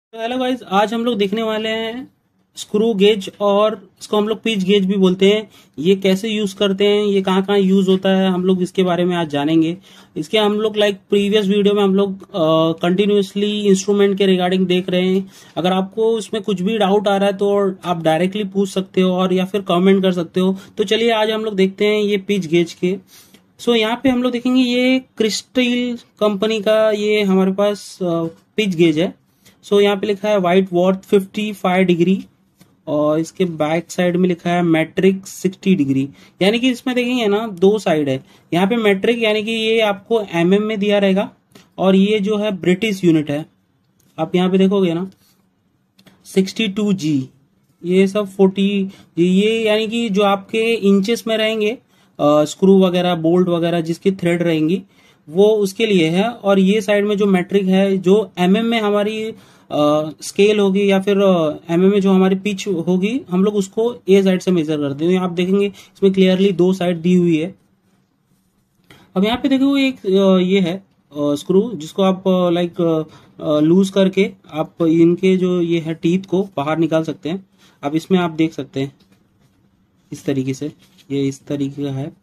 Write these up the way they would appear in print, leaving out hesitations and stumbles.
तो hello guys, आज हम लोग देखने वाले हैं स्क्रू गेज और इसको हम लोग पिच गेज भी बोलते हैं। ये कैसे यूज करते हैं, ये कहाँ कहाँ यूज होता है, हम लोग इसके बारे में आज जानेंगे। इसके हम लोग प्रीवियस वीडियो में हम लोग कंटिन्यूसली इंस्ट्रूमेंट के रिगार्डिंग देख रहे हैं। अगर आपको इसमें कुछ भी डाउट आ रहा है तो आप डायरेक्टली पूछ सकते हो और या फिर कमेंट कर सकते हो। तो चलिए आज हम लोग देखते हैं ये पिच गेज के। यहाँ पे हम लोग देखेंगे ये क्रिस्टल कंपनी का ये हमारे पास पिच गेज है। यहाँ पे लिखा है वाइट वॉर्थ 55 डिग्री और इसके बैक साइड में लिखा है मैट्रिक 60 डिग्री। यानी कि इसमें देखेंगे ना, दो साइड है। यहाँ पे मैट्रिक यानी कि ये आपको एमएम में दिया रहेगा और ये जो है ब्रिटिश यूनिट है। आप यहाँ पे देखोगे ना 62G, ये सब 40, ये यानी कि जो आपके इंचेस में रहेंगे स्क्रू वगैरह बोल्ट वगैरह जिसकी थ्रेड रहेंगी वो उसके लिए है। और ये साइड में जो मैट्रिक है, जो एमएम में हमारी स्केल होगी या फिर एमएम में जो हमारी पिच होगी, हम लोग उसको ए साइड से मेजर करते हैं। आप देखेंगे इसमें क्लियरली दो साइड दी हुई है। अब यहाँ पे देखो एक ये है स्क्रू जिसको आप लूज करके आप इनके जो ये है टीथ को बाहर निकाल सकते हैं। अब इसमें आप देख सकते हैं इस तरीके से, ये इस तरीके का है।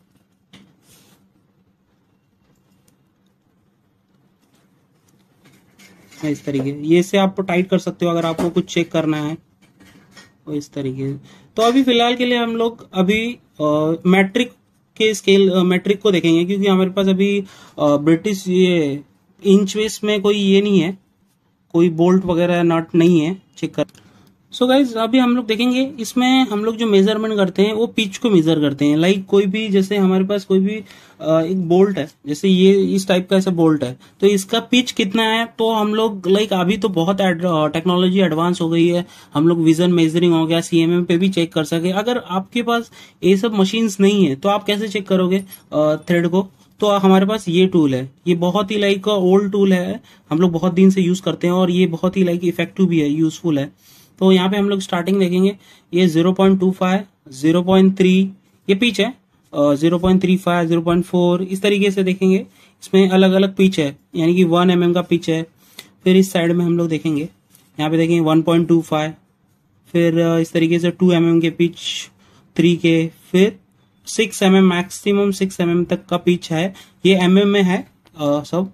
इस तरीके ये से आप टाइट कर सकते हो अगर आपको कुछ चेक करना है और इस तरीके से। तो अभी फिलहाल के लिए हम लोग अभी मैट्रिक के स्केल मैट्रिक को देखेंगे, क्योंकि हमारे पास अभी ब्रिटिश ये इंच वेस में कोई ये नहीं है, कोई बोल्ट वगैरह नट नहीं है चेक कर। गाइज अभी हम लोग देखेंगे इसमें हम लोग जो मेजरमेंट करते हैं वो पिच को मेजर करते हैं। कोई भी, जैसे हमारे पास कोई भी एक बोल्ट है, जैसे ये इस टाइप का ऐसा बोल्ट है, तो इसका पिच कितना है तो हम लोग अभी तो बहुत टेक्नोलॉजी एडवांस हो गई है। हम लोग विजन मेजरिंग हो गया, सीएमएम पे भी चेक कर सके। अगर आपके पास ये सब मशीन्स नहीं है तो आप कैसे चेक करोगे थ्रेड को? तो हमारे पास ये टूल है, ये बहुत ही ओल्ड टूल है, हम लोग बहुत दिन से यूज करते हैं और ये बहुत ही इफेक्टिव भी है, यूजफुल है। तो यहाँ पे हम लोग स्टार्टिंग देखेंगे, ये 0.25, 0.3 ये पिच है, 0.35, 0.4 इस तरीके से देखेंगे। इसमें अलग अलग पिच है, यानी कि 1 mm का पिच है। फिर इस साइड में हम लोग देखेंगे, यहाँ पे देखेंगे 1.25, फिर इस तरीके से 2 mm के पिच, 3 के, फिर 6 mm, मैक्सिमम 6 mm तक का पिच है। ये mm में है सब।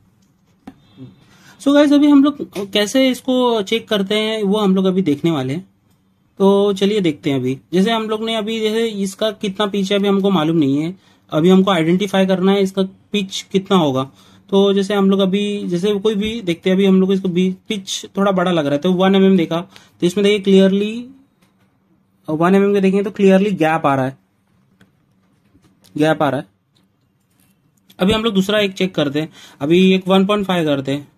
गाइस अभी हम लोग कैसे इसको चेक करते हैं वो हम लोग अभी देखने वाले हैं। तो चलिए देखते हैं। अभी जैसे हम लोग ने अभी जैसे इसका कितना पिच है अभी हमको मालूम नहीं है, अभी हमको आइडेंटिफाई करना है इसका पिच कितना होगा। तो जैसे हम लोग अभी जैसे कोई भी देखते हैं, अभी हम लोग इसको पिच थोड़ा बड़ा लग रहा है तो 1 mm देखा, तो इसमें देखिए क्लियरली 1 mm के देखेंगे तो क्लियरली गैप आ रहा है। अभी हम लोग दूसरा एक चेक करते हैं, अभी एक 1.5 करते हैं,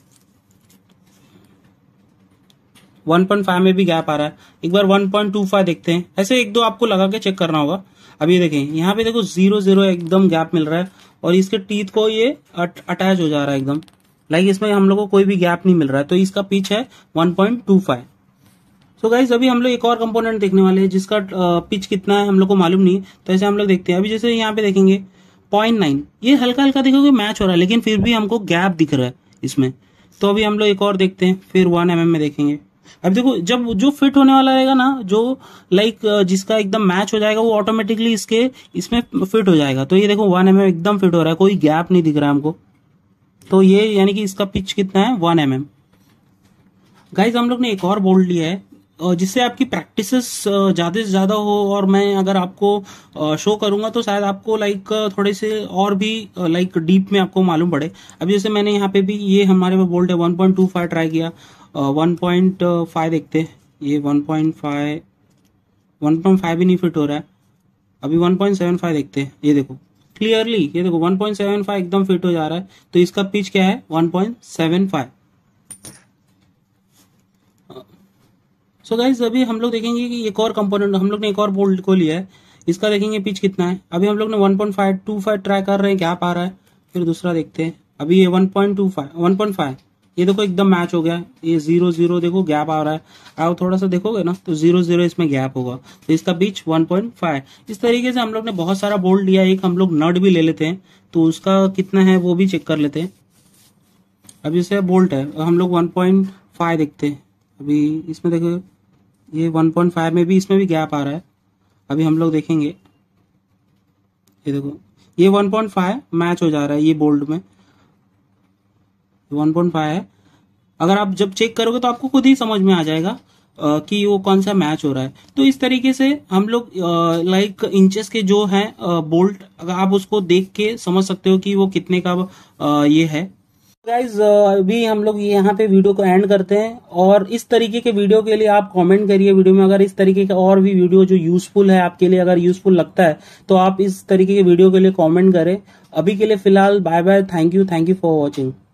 1.5 में भी गैप आ रहा है। एक बार 1.25 देखते हैं। ऐसे एक दो आपको लगा के चेक करना होगा। अभी देखें यहाँ पे देखो 0 एकदम गैप मिल रहा है और इसके टीथ को ये अटैच हो जा रहा है एकदम। इसमें हम लोग को कोई भी गैप नहीं मिल रहा है, तो इसका पिच है 1.25। गाइज अभी हम लोग एक और कंपोनेंट देखने वाले हैं जिसका पिच कितना है हम लोग को मालूम नहीं, तो ऐसे हम लोग देखते हैं। अभी जैसे यहाँ पे देखेंगे 0.9, ये हल्का हल्का देखोगे मैच हो रहा है, लेकिन फिर भी हमको गैप दिख रहा है इसमें। तो अभी हम लोग एक और देखते हैं, फिर 1 mm में देखेंगे। अब देखो जब जो फिट होने वाला रहेगा ना, जो जिसका एकदम मैच हो जाएगा वो ऑटोमेटिकली इसमें फिट हो जाएगा। तो ये देखो 1 mm एकदम फिट हो रहा है, कोई गैप नहीं दिख रहा है हमको। तो ये यानी कि इसका पिच कितना है 1 mm। गाइज हम लोग ने एक और बोल्ट लिया है जिससे आपकी प्रैक्टिसेस ज्यादा से ज्यादा हो, और मैं अगर आपको शो करूंगा तो शायद आपको थोड़े से और भी डीप में आपको मालूम पड़े। अब जैसे मैंने यहाँ पे भी ये हमारे में बोल्ट है 1.25 ट्राई किया, 1.5 देखते हैं। ये 1.5 भी नहीं फिट हो रहा है। अभी 1.75 देखते हैं। ये देखो क्लियरली, ये देखो 1.75 एकदम फिट हो जा रहा है। तो इसका पिच क्या है 1.75। गाइज अभी हम लोग देखेंगे कि एक और कंपोनेंट हम लोग ने एक और बोल्ट को लिया है, इसका देखेंगे पिच कितना है। अभी हम लोग ने 1.525 ट्राई कर रहे हैं, गैप आ रहा है। फिर दूसरा देखते हैं, अभी ये 1.5 ये देखो एकदम मैच हो गया। ये 0 देखो गैप आ रहा है, आप थोड़ा सा देखोगे ना तो 0 इसमें गैप होगा, तो इसका पिच 1.5। इस तरीके से हम लोग ने बहुत सारा बोल्ट लिया। एक हम लोग नट भी ले लेते हैं तो उसका कितना है वो भी चेक कर लेते हैं। अब जैसे बोल्ट है हम लोग 1.5 देखते हैं। अभी इसमें देखो ये 1.5 में भी इसमें भी गैप आ रहा है। अभी हम लोग देखेंगे, ये देखो ये 1.5 मैच हो जा रहा है, ये बोल्ड में 1.5 है। अगर आप जब चेक करोगे तो आपको खुद ही समझ में आ जाएगा कि वो कौन सा मैच हो रहा है। तो इस तरीके से हम लोग लाइक इंचेस के जो है बोल्ट, अगर आप उसको देख के समझ सकते हो कि वो कितने का ये है। गाइज अभी हम लोग यहाँ पे वीडियो को एंड करते हैं, और इस तरीके के वीडियो के लिए आप कमेंट करिए वीडियो में। अगर इस तरीके के और भी वीडियो जो यूजफुल है आपके लिए, अगर यूजफुल लगता है तो आप इस तरीके के वीडियो के लिए कमेंट करें। अभी के लिए फिलहाल bye bye, thank you for watching.